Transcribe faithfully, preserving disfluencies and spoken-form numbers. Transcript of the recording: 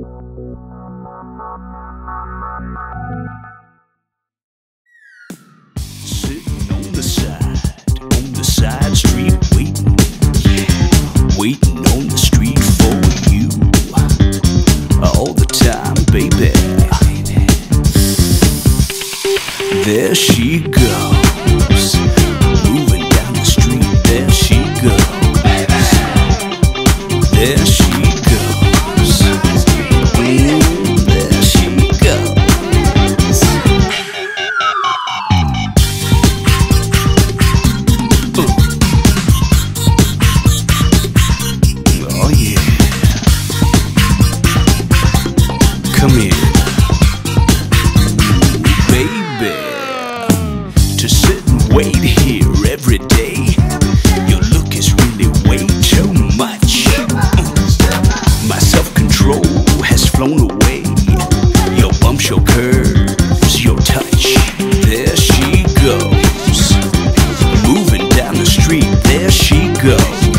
Sitting on the side, on the side street, waiting, waiting on the street for you. All the time, baby. There she goes, moving down the street. There she goes, there she goes, mm, there she goes. Oh yeah, come here, baby. To sit and wait here every day. Your look is really way too much. My self-control has flown away. Your bumps, your curves, your touch. There she goes, moving down the street. There she goes.